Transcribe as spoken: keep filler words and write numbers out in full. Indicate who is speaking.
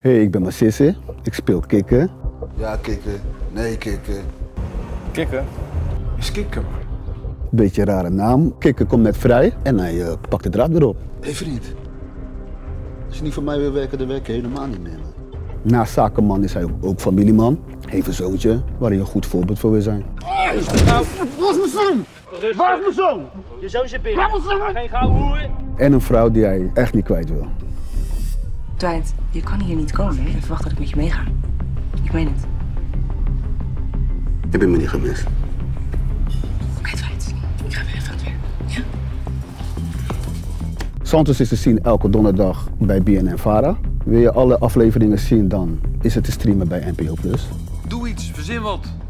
Speaker 1: Hey, ik ben Massisse. Ik speel kikken.
Speaker 2: Ja, kikken. Nee, kikken.
Speaker 3: Kikken? Is kikken?
Speaker 1: Beetje een rare naam. Kikken komt net vrij en hij uh, pakt de draad weer op.
Speaker 2: Hé hey, vriend. Als je niet voor mij wil werken, dan werk je helemaal niet meer. Man.
Speaker 1: Naast zakenman is hij ook, ook familieman. Heeft een zoontje waar hij een goed voorbeeld voor wil zijn.
Speaker 4: Waar is mijn zoon? Waar is mijn zoon? Je zoon zit binnen. Waar is mijn zoon? Geen gouden hoeren.
Speaker 1: En een vrouw die hij echt niet kwijt wil.
Speaker 5: Dwight, je kan hier niet komen hè, en verwachten dat ik met je meega. Ik meen het.
Speaker 2: Heb je me niet gemist?
Speaker 5: Oké, okay, Dwight. Ik ga weer even aan het werk. Ja?
Speaker 1: Santos is te zien elke donderdag bij B N N Vara. Wil je alle afleveringen zien, dan is het te streamen bij N P O plus.
Speaker 6: Doe iets, verzin wat.